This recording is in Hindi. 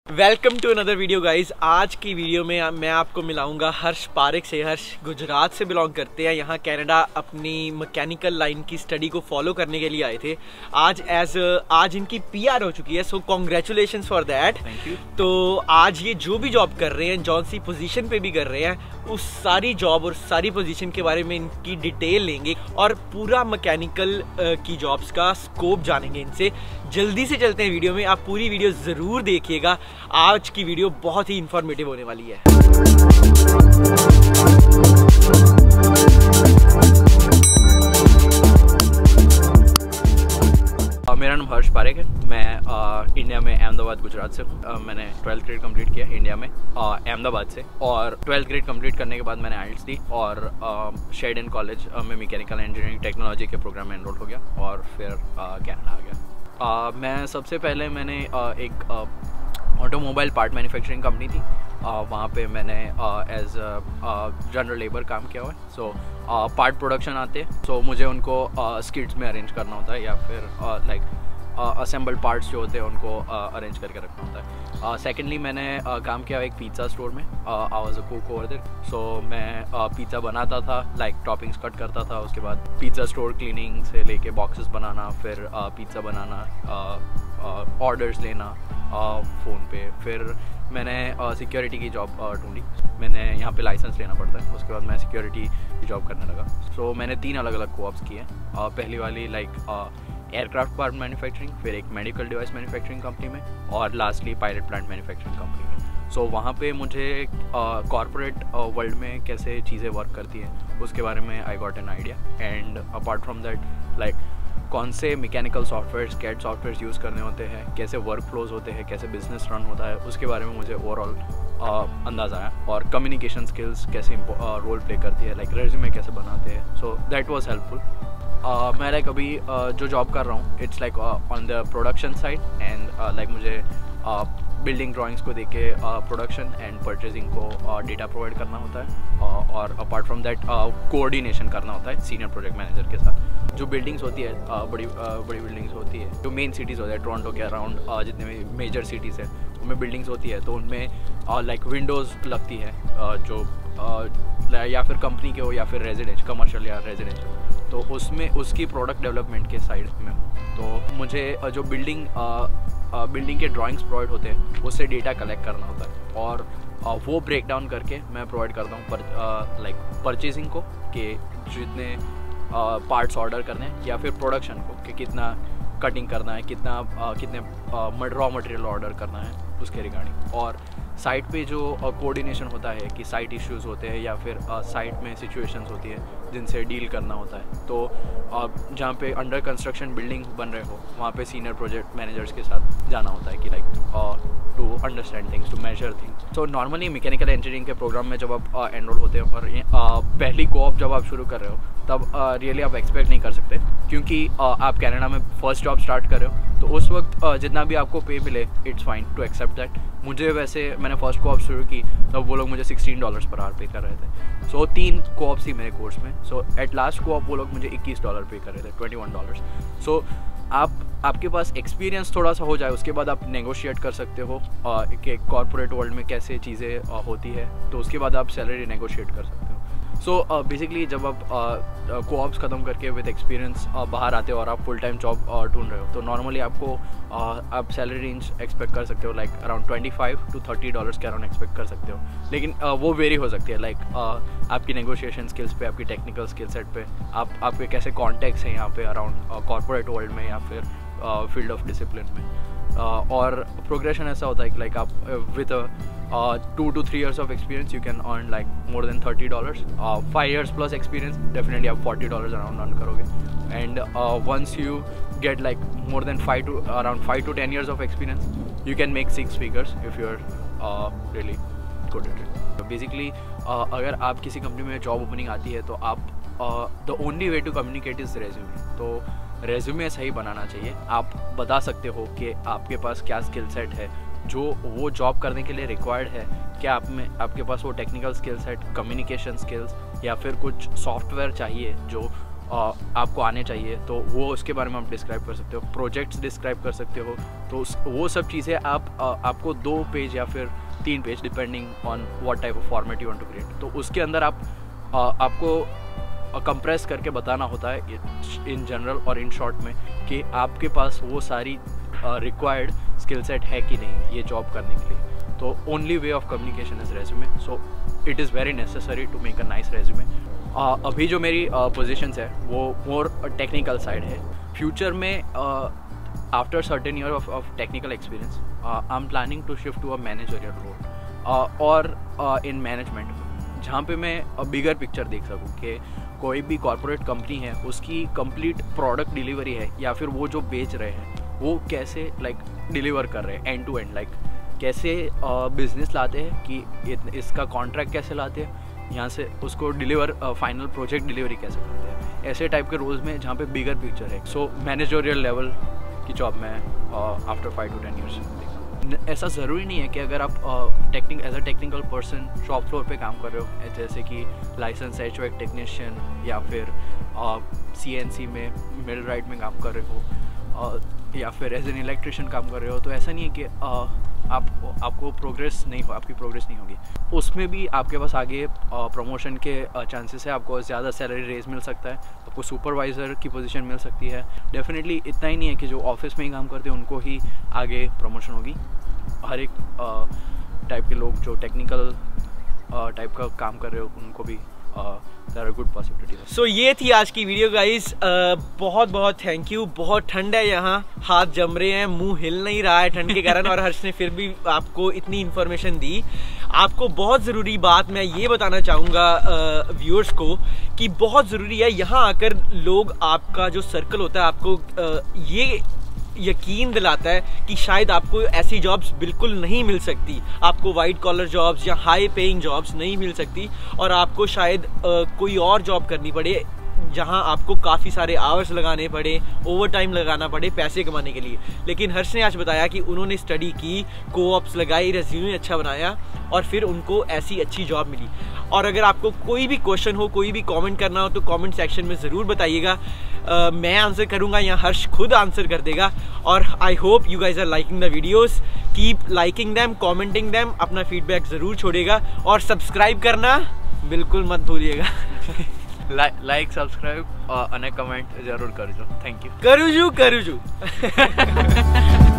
Welcome to another video guys. आज की वीडियो में मैं आपको मिलाऊंगा हर्ष पारेख से। हर्ष गुजरात से बिलोंग करते हैं, यहाँ कनाडा अपनी मैकेनिकल लाइन की स्टडी को फॉलो करने के लिए आए थे। आज इनकी पीआर हो चुकी है, so congratulations for that. Thank you. तो आज ये जो भी जॉब कर रहे हैं, जौन सी पोजीशन पे भी कर रहे हैं, उस सारी जॉब और सारी पोजीशन के बारे में इनकी डिटेल लेंगे और पूरा मैकेनिकल की जॉब्स का स्कोप जानेंगे इनसे। जल्दी से चलते हैं वीडियो में, आप पूरी वीडियो ज़रूर देखिएगा। आज की वीडियो बहुत ही इंफॉर्मेटिव होने वाली है। मेरा नाम हर्ष पारेख है। मैं इंडिया में अहमदाबाद गुजरात से मैंने 12th ग्रेड कंप्लीट किया इंडिया में अहमदाबाद से, और 12th ग्रेड कंप्लीट करने के बाद मैंने आइल्स दी और शेडन कॉलेज में मैकेनिकल इंजीनियरिंग टेक्नोलॉजी के प्रोग्राम में एनरोल हो गया और फिर कनाडा आ गया। मैं सबसे पहले मैंने एक ऑटोमोबाइल पार्ट मैन्युफैक्चरिंग कंपनी थी, वहाँ पे मैंने एज जनरल लेबर काम किया हुआ है। सो पार्ट प्रोडक्शन आते हैं, सो मुझे उनको स्किट्स में अरेंज करना होता है या फिर लाइक असेंबल्ड पार्ट्स जो होते हैं उनको अरेंज करके रखना होता है। सेकेंडली मैंने काम किया एक पिज़्ज़ा स्टोर में, I was a cook over there. So मैं पिज़्ज़ा बनाता था, लाइक टॉपिंग्स कट करता था, उसके बाद पिज़्ज़ा स्टोर क्लीनिंग से लेके बॉक्सेस बनाना, फिर पिज़्ज़ा बनाना, ऑर्डर्स लेना फ़ोन पे। फिर मैंने सिक्योरिटी की जॉब ढूंढी। मैंने यहाँ पे लाइसेंस लेना पड़ता है, उसके बाद मैं सिक्योरिटी की जॉब करने लगा। सो मैंने 3 अलग अलग कोऑप्स किए। पहली वाली लाइक एयरक्राफ्ट पार्ट मैन्युफैक्चरिंग, फिर एक मेडिकल डिवाइस मैन्युफैक्चरिंग कंपनी में, और lastly pilot plant manufacturing company में। सो वहाँ पे मुझे कॉर्पोरेट वर्ल्ड में कैसे चीज़ें वर्क करती हैं उसके बारे में I got an idea. And apart from that like कौन से mechanical softwares, CAD softwares use करने होते हैं, कैसे वर्क फ्लोज होते हैं, कैसे बिजनेस रन होता है, उसके बारे में मुझे ओवरऑल अंदाज़ा आया। और कम्युनिकेशन स्किल्स कैसे रोल प्ले करती है, लाइक रेज्यूमे कैसे बनाते हैं। So that was helpful. मैं लाइक अभी जो जॉब कर रहा हूँ it's like on the production side, and like मुझे बिल्डिंग ड्राइंग्स को देख के प्रोडक्शन एंड परचेजिंग को डेटा प्रोवाइड करना होता है, और अपार्ट फ्रॉम दैट कोऑर्डिनेशन करना होता है सीनियर प्रोजेक्ट मैनेजर के साथ। जो बिल्डिंग्स होती है, बड़ी बिल्डिंग्स होती है, जो मेन सिटीज़ होते हैं टोरंटो के अराउंड, जितने भी मेजर सिटीज़ हैं उनमें बिल्डिंग्स होती है, तो उनमें लाइक विंडोज़ लगती है जो या फिर कंपनी के हो या फिर रेजिडेंस, कमर्शियल या रेजिडेंशियल, तो उसमें उसकी प्रोडक्ट डेवलपमेंट के साइड में हूँ। तो मुझे जो बिल्डिंग के ड्राइंग्स प्रोवाइड होते हैं उससे डेटा कलेक्ट करना होता है, और वो ब्रेक डाउन करके मैं प्रोवाइड करता हूँ लाइक परचेजिंग को, कि जितने पार्ट्स ऑर्डर करने हैं, या फिर प्रोडक्शन को कि कितना कटिंग करना है, कितने रॉ मटेरियल ऑर्डर करना है उसके रिगार्डिंग। और साइट पे जो कोऑर्डिनेशन होता है कि साइट इश्यूज़ होते हैं या फिर साइट में सिचुएशंस होती है जिनसे डील करना होता है, तो जहाँ पे अंडर कंस्ट्रक्शन बिल्डिंग बन रहे हो वहाँ पे सीनियर प्रोजेक्ट मैनेजर्स के साथ जाना होता है कि like to understand things, to measure things. So normally mechanical engineering के प्रोग्राम में जब आप एनरोल होते हो और पहली कोऑप जब आप शुरू कर रहे हो, तब रियली आप एक्सपेक्ट नहीं कर सकते, क्योंकि आप कनाडा में फर्स्ट जॉब स्टार्ट कर रहे हो, तो उस वक्त जितना भी आपको पे मिले it's fine to accept that. मुझे वैसे मैंने फर्स्ट कोऑप शुरू की तब वो लोग मुझे $16 पर आवर पे कर रहे थे। सो 3 कोऑप्स थी मेरे कोर्स में। सो एट लास्ट कोऑप वो लोग मुझे $21 पे कर रहे थे, $21। सो आपके पास एक्सपीरियंस थोड़ा सा हो जाए, उसके बाद आप नेगोशिएट कर सकते हो कि कॉर्पोरेट वर्ल्ड में कैसे चीज़ें होती है, तो उसके बाद आप सैलरी नेगोशिएट कर सकते हो। सो बेसिकली जब आप कोऑप्स ख़त्म करके विद एक्सपीरियंस बाहर आते हो और आप फुल टाइम जॉब ढूंढ रहे हो, तो नॉर्मली आपको आप सैलरी रेंज एक्सपेक्ट कर सकते हो लाइक अराउंड $25 to $30 के अराउंड एक्सपेक्ट कर सकते हो। लेकिन वो वेरी हो सकती है लाइक आपकी नेगोशिएशन स्किल्स पे, आपकी टेक्निकल स्किल सेट पे, आपके कैसे कॉन्टैक्ट्स हैं यहाँ पे अराउंड कॉर्पोरेट वर्ल्ड में या फिर फील्ड ऑफ डिसिप्लिन में। और प्रोग्रेशन ऐसा होता है कि लाइक आप with 2 to 3 years of experience you can earn like more than $30. 5 years plus experience definitely आप $40 around earn करोगे, and once you get like more than 5 to 10 years of experience you can make 6 figures if you're really good at it. So basically अगर आप किसी कंपनी में जॉब ओपनिंग आती है तो आप the only way to communicate is resume। तो रेज्यूमे सही बनाना चाहिए। आप बता सकते हो कि आपके पास क्या स्किल सेट है जो वो जॉब करने के लिए रिक्वायर्ड है, क्या आपके पास वो technical skill set, communication skills, या फिर कुछ सॉफ्टवेयर चाहिए जो आपको आने चाहिए, तो वो उसके बारे में आप डिस्क्राइब कर सकते हो, प्रोजेक्ट्स डिस्क्राइब कर सकते हो। तो वो सब चीज़ें आपको 2 पेज या फिर 3 page depending on what type of format you want to create, तो उसके अंदर आपको कंप्रेस करके बताना होता है इन जनरल और इन शॉर्ट में कि आपके पास वो सारी रिक्वायर्ड स्किल सेट है कि नहीं ये जॉब करने के लिए। तो only way of communication is resume, so it is very necessary to make a nice resume. अभी जो मेरी पोजीशंस है वो मोर टेक्निकल साइड है। फ्यूचर में after certain year of technical experience I am planning to shift to a managerial role और इन मैनेजमेंट, जहाँ पे मैं बिगर पिक्चर देख सकूँ कि कोई भी कॉर्पोरेट कंपनी है उसकी कंप्लीट प्रोडक्ट डिलीवरी है या फिर वो जो बेच रहे हैं वो कैसे डिलीवर कर रहे हैं एंड टू एंड, कैसे बिजनेस लाते हैं कि इसका कॉन्ट्रैक्ट कैसे लाते हैं, यहाँ से उसको डिलीवर फाइनल प्रोजेक्ट डिलीवरी कैसे करते हैं, ऐसे टाइप के रोल्स में जहाँ पे बिगर पिक्चर है। सो मैनेजरियल लेवल की जॉब में आफ्टर 5 to 10 ईयर्स। ऐसा ज़रूरी नहीं है कि अगर आप as a technical person shop floor पे काम कर रहे हो, जैसे कि लाइसेंस HVAC टेक्नीशियन या फिर CNC में मिल राइट में काम कर रहे हो या फिर एज एन इलेक्ट्रिशियन काम कर रहे हो, तो ऐसा नहीं है कि आपको प्रोग्रेस नहीं हो, आपकी प्रोग्रेस नहीं होगी। उसमें भी आपके पास आगे प्रमोशन के चांसेस है, आपको ज़्यादा सैलरी रेज मिल सकता है, आपको सुपरवाइज़र की पोजीशन मिल सकती है। डेफिनेटली इतना ही नहीं है कि जो ऑफिस में ही काम करते हैं उनको ही आगे प्रमोशन होगी, हर एक टाइप के लोग जो टेक्निकल टाइप का काम कर रहे हो उनको भी there are good possibilities। So ये थी आज की वीडियो गाइस। बहुत बहुत थैंक यू। बहुत ठंड है यहाँ, हाथ जम रहे हैं, मुंह हिल नहीं रहा है ठंड के कारण, और हर्ष ने फिर भी आपको इतनी इन्फॉर्मेशन दी। आपको बहुत ज़रूरी बात मैं ये बताना चाहूँगा व्यूअर्स को कि बहुत ज़रूरी है यहाँ आकर लोग, आपका जो सर्कल होता है आपको ये यकीन दिलाता है कि शायद आपको ऐसी जॉब्स बिल्कुल नहीं मिल सकती, आपको वाइट कॉलर जॉब्स या हाई पेइंग जॉब्स नहीं मिल सकती, और आपको शायद कोई और जॉब करनी पड़े जहां आपको काफ़ी सारे आवर्स लगाने पड़े, ओवर टाइम लगाना पड़े पैसे कमाने के लिए। लेकिन हर्ष ने आज बताया कि उन्होंने स्टडी की, कोऑप्स लगाई, रेज्यूमे अच्छा बनाया और फिर उनको ऐसी अच्छी जॉब मिली। और अगर आपको कोई भी क्वेश्चन हो, कोई भी कमेंट करना हो तो कमेंट सेक्शन में ज़रूर बताइएगा, मैं आंसर करूँगा या हर्ष खुद आंसर कर देगा। और I hope you guys are liking the videos, keep liking them, commenting them, अपना फीडबैक ज़रूर छोड़ेगा और सब्सक्राइब करना बिल्कुल मत भूलिएगा। लाइक सब्सक्राइब અને કમેન્ટ જરૂર કરજો। Thank you. કરું છું